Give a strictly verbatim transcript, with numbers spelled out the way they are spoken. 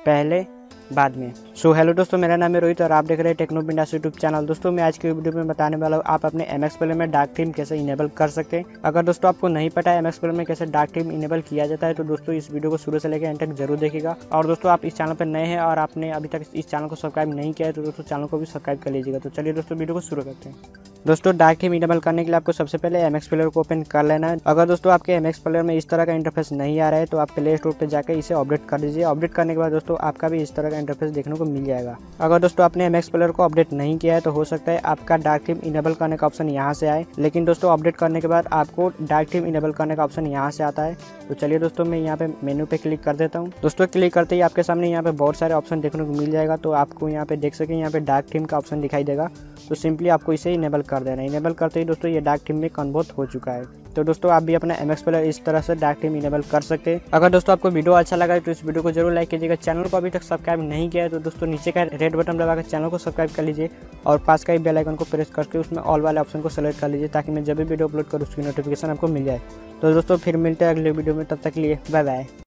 पहले बाद में। सो हेलो दोस्तों, मेरा नाम है रोहित और आप देख रहे हैं टेक्नो बिंदास यूट्यूब चैनल। दोस्तों मैं आज की वीडियो में बताने वाला हूँ आप अपने एम एक्स प्लेयर में डार्क थीम कैसे इनेबल कर सकते हैं। अगर दोस्तों आपको नहीं पता है एम एक्स प्लेयर में कैसे डार्क थीम इनेबल किया जाता है तो दोस्तों इस वीडियो को शुरू से लेकर एंड तक जरूर देखिएगा। और दोस्तों आप इस चैनल पर नए हैं और आपने अभी तक इस चैनल को सब्सक्राइब नहीं किया है तो दोस्तों चैनल को भी सब्सक्राइब कर लीजिएगा। तो चलिए दोस्तों वीडियो को शुरू करते हैं। दोस्तों डार्क थीम इनेबल करने के लिए आपको सबसे पहले एम एक्स प्लेयर को ओपन कर लेना है। अगर दोस्तों आपके एम एक्स प्लेयर में इस तरह का इंटरफेस नहीं आ रहा है तो आप प्ले स्टोर पर जाकर इसे अपडेट कर दीजिए। अपडेट करने के बाद दोस्तों आपका भी इस तरह का इंटरफेस देखने को मिल जाएगा। अगर दोस्तों आपने एम एक्स प्लेयर को अपडेट नहीं किया है तो हो सकता है आपका डार्क थीम इनेबल करने का ऑप्शन यहाँ से आए, लेकिन दोस्तों अपडेट करने के बाद आपको डार्क थीम इनेबल करने का ऑप्शन यहाँ से आता है। तो चलिए दोस्तों मैं यहाँ पे मेनू पे क्लिक कर देता हूँ। दोस्तों क्लिक करते ही आपके सामने यहाँ पे बहुत सारे ऑप्शन देखने को मिल जाएगा। तो आपको यहाँ पे देख सकें यहाँ पे डार्क थीम का ऑप्शन दिखाई देगा, तो सिंपली आपको इसे इनेबल कर देना है। इनेबल करते ही दोस्तों ये डार्क थीम में कन्वर्ट हो चुका है। तो दोस्तों आप भी अपना एम एक्स प्लेयर इस तरह से डार्क थीम इनेबल कर सकते हैं। अगर दोस्तों आपको वीडियो अच्छा लगा है तो इस वीडियो को जरूर लाइक कीजिएगा। चैनल को अभी तक सब्सक्राइब नहीं किया है तो दोस्तों नीचे का रेड बटन दबाकर चैनल को सब्सक्राइब कर लीजिए और पास का ही बेल आइकन को प्रेस करके उसमें ऑल वाले ऑप्शन को सेलेक्ट कर लीजिए ताकि मैं जब भी वीडियो अपलोड करूँ उसकी नोटिफिकेशन आपको मिल जाए। तो दोस्तों फिर मिलते हैं अगले वीडियो में, तब तक के लिए बाय बाय।